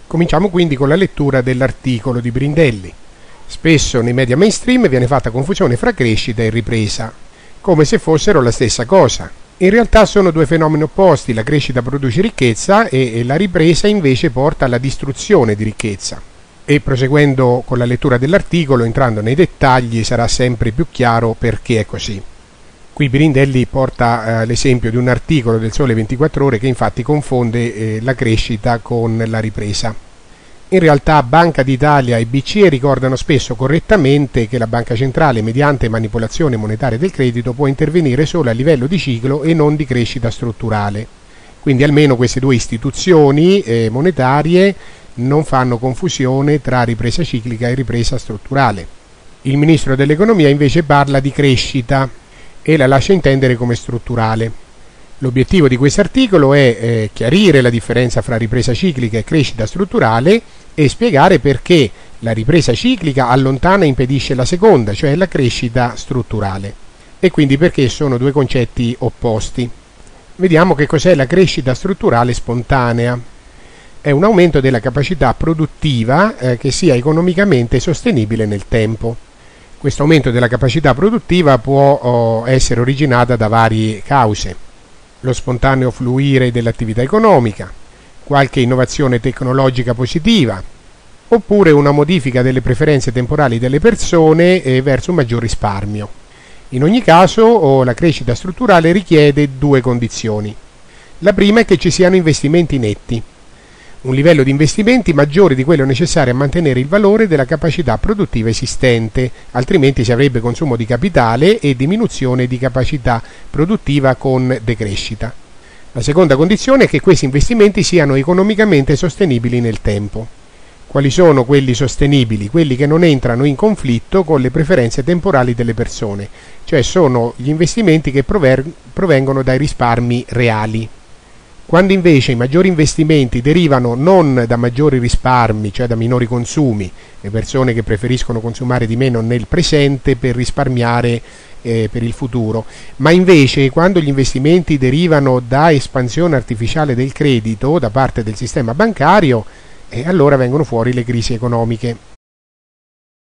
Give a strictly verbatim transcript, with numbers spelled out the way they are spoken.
Cominciamo quindi con la lettura dell'articolo di Brindelli. Spesso nei media mainstream viene fatta confusione fra crescita e ripresa, come se fossero la stessa cosa. In realtà sono due fenomeni opposti: la crescita produce ricchezza e la ripresa invece porta alla distruzione di ricchezza. E proseguendo con la lettura dell'articolo, entrando nei dettagli, sarà sempre più chiaro perché è così. Qui Brindelli porta eh, l'esempio di un articolo del Sole ventiquattro Ore che infatti confonde eh, la crescita con la ripresa. In realtà Banca d'Italia e B C E ricordano spesso correttamente che la Banca Centrale, mediante manipolazione monetaria del credito, può intervenire solo a livello di ciclo e non di crescita strutturale. Quindi almeno queste due istituzioni eh, monetarie non fanno confusione tra ripresa ciclica e ripresa strutturale. Il Ministro dell'Economia invece parla di crescita e la lascia intendere come strutturale. L'obiettivo di questo articolo è eh, chiarire la differenza fra ripresa ciclica e crescita strutturale e spiegare perché la ripresa ciclica allontana e impedisce la seconda, cioè la crescita strutturale, e quindi perché sono due concetti opposti. Vediamo che cos'è la crescita strutturale spontanea. È un aumento della capacità produttiva eh, che sia economicamente sostenibile nel tempo. Questo aumento della capacità produttiva può oh, essere originata da varie cause: lo spontaneo fluire dell'attività economica, qualche innovazione tecnologica positiva, oppure una modifica delle preferenze temporali delle persone eh, verso un maggior risparmio. In ogni caso oh, la crescita strutturale richiede due condizioni. La prima è che ci siano investimenti netti, un livello di investimenti maggiore di quello necessario a mantenere il valore della capacità produttiva esistente, altrimenti si avrebbe consumo di capitale e diminuzione di capacità produttiva con decrescita. La seconda condizione è che questi investimenti siano economicamente sostenibili nel tempo. Quali sono quelli sostenibili? Quelli che non entrano in conflitto con le preferenze temporali delle persone, cioè sono gli investimenti che provengono dai risparmi reali. Quando invece i maggiori investimenti derivano non da maggiori risparmi, cioè da minori consumi, le persone che preferiscono consumare di meno nel presente per risparmiare eh, per il futuro, ma invece quando gli investimenti derivano da espansione artificiale del credito da parte del sistema bancario, eh, allora vengono fuori le crisi economiche.